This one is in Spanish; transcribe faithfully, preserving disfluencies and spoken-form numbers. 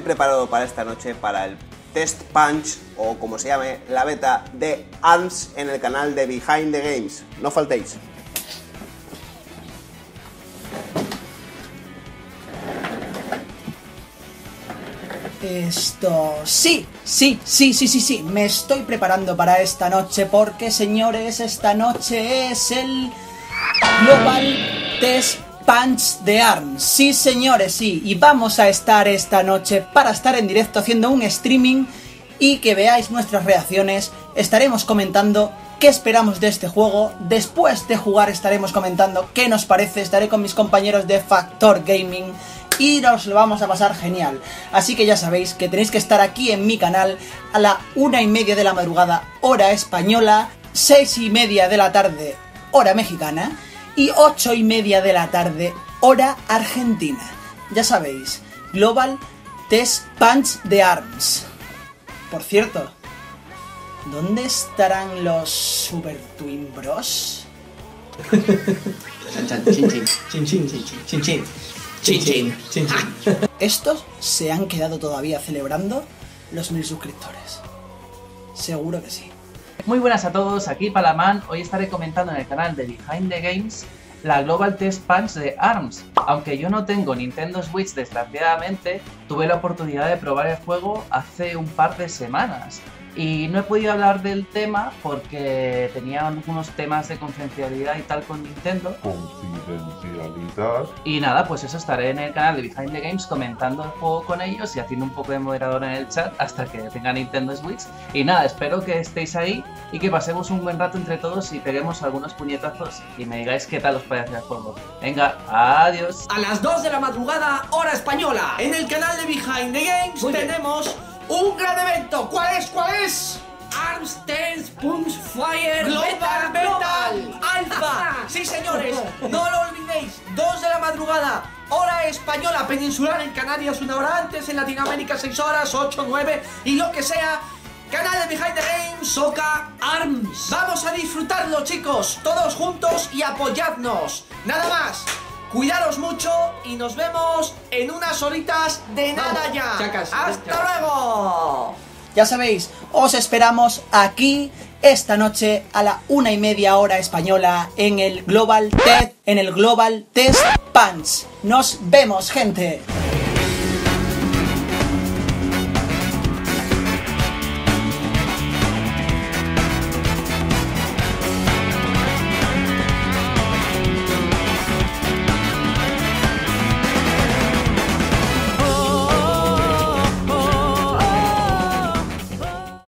preparado para esta noche para el Test Punch, o como se llame, la beta de ARMS en el canal de Behind the Games. No faltéis. Esto... Sí, sí, sí, sí, sí, sí, me estoy preparando para esta noche porque, señores, esta noche es el Global Test Punch de ARMS. Sí, señores, sí, y vamos a estar esta noche para estar en directo haciendo un streaming y que veáis nuestras reacciones. Estaremos comentando qué esperamos de este juego. Después de jugar estaremos comentando qué nos parece. Estaré con mis compañeros de Factor Gaming y nos lo vamos a pasar genial. Así que ya sabéis que tenéis que estar aquí en mi canal a la una y media de la madrugada, hora española, seis y media de la tarde, hora mexicana, y ocho y media de la tarde, hora argentina. Ya sabéis, Global Test Punch de ARMS. Por cierto, ¿dónde estarán los Super Twin Bros? Chin chin, chin chin, chin chin. Chin, chin, chin, chin. Estos se han quedado todavía celebrando los mil suscriptores. Seguro que sí. Muy buenas a todos, aquí Palaman. Hoy estaré comentando en el canal de Behind the Games la Global Test Punch de ARMS. Aunque yo no tengo Nintendo Switch, desgraciadamente, tuve la oportunidad de probar el juego hace un par de semanas. Y no he podido hablar del tema porque tenía algunos temas de confidencialidad y tal con Nintendo. Confidencialidad. Y nada, pues eso, estaré en el canal de Behind the Games comentando el juego con ellos y haciendo un poco de moderador en el chat hasta que tenga Nintendo Switch. Y nada, espero que estéis ahí y que pasemos un buen rato entre todos y peguemos algunos puñetazos y me digáis qué tal os parece el juego. Venga, adiós. A las dos de la madrugada, hora española, en el canal de Behind the Games tenemos un gran evento. ¿Cuál es? ¿Cuál es? ARMS Test Punch Fire Global Metal Alpha. Sí, señores, no lo olvidéis. dos de la madrugada, hora española, peninsular en Canarias una hora antes, en Latinoamérica seis horas, ocho, nueve y lo que sea. Canal de Behind the Games, Soca ARMS. Vamos a disfrutarlo, chicos, todos juntos y apoyadnos. Nada más. Cuidaros mucho y nos vemos en unas horitas de nada ya. Chacas, ¡hasta chacas. luego! Ya sabéis, os esperamos aquí esta noche a la una y media hora española en el Global Test, en el Global Test Punch. Nos vemos, gente.